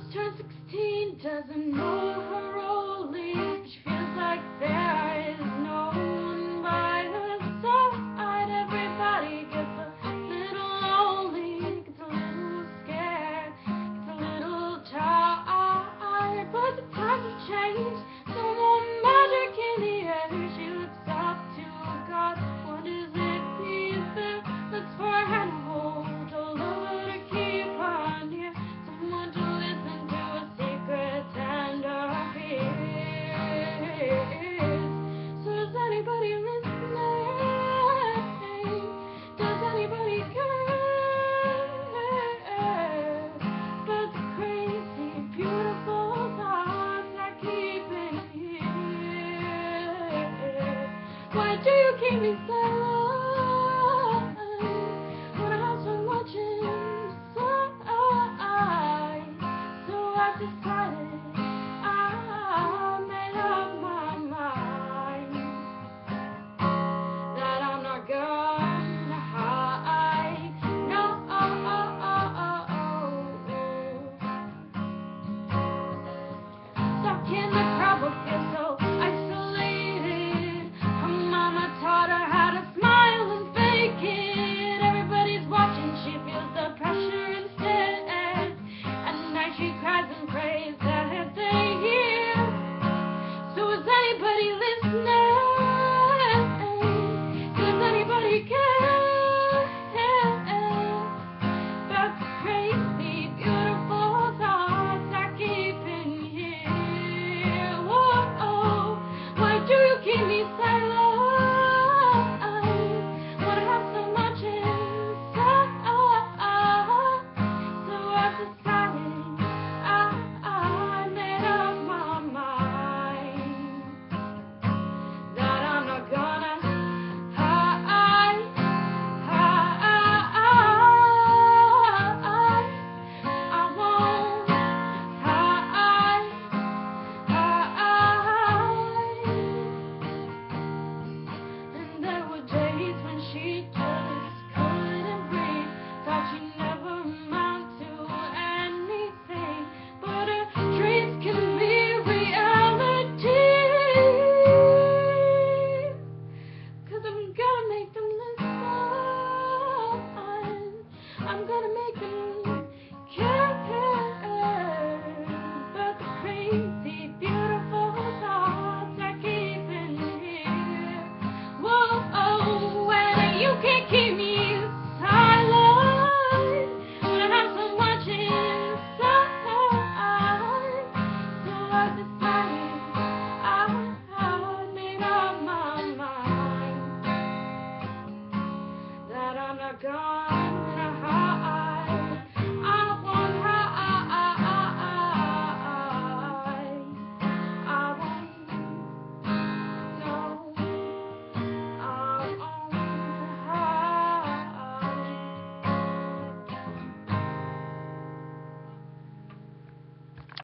turned 16, doesn't know her role is. She feels like there is no one by her side. Everybody gets a little lonely, gets a little scared, gets a little tired. But the times have changed, no more magic in the air. She looks up to God, wonders if he's there. Looks for a hand to hold, a lover to keep her near, someone to listen to a secret tender fears. So does anybody listening? Does anybody care? But the crazy, beautiful thoughts I keep in here. Why do you keep me silent? Decided, I made up my mind that I'm not gonna hide. No, stuck in the crowd, but feel so isolated. Her mama taught her how to smile and fake it. Everybody's watching, she feels the pressure instead. At night she cries and prays that they hear. So is anybody listening? Does anybody care about the crazy, beautiful thoughts I keep in here? Whoa, why do you keep me silent? Wanna have so much inside, so I've decided I made up my mind that I'm not gonna hide. I won't hide. And there were days when she just couldn't breathe, thought she'd never amount to anything, but her dreams can be reality. 'Cause I'm gonna make them listen, I'm gonna make them care about the crazy, beautiful thoughts I keep in here. Whoa, when you can't keep me silent, when I have so much inside, so I've decided I made up my mind that I'm not gonna